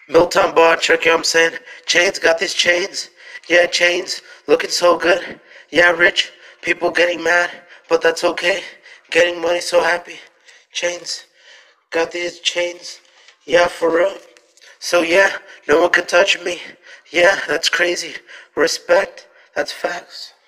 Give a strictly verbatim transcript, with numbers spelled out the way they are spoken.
Milton bar, check, you know what I'm saying? Chains, got these chains. Yeah, chains, looking so good. Yeah, rich, people getting mad, but that's okay. Getting money, so happy. Chains, got these chains. Yeah, for real. So yeah, no one can touch me. Yeah, that's crazy. Respect, that's facts.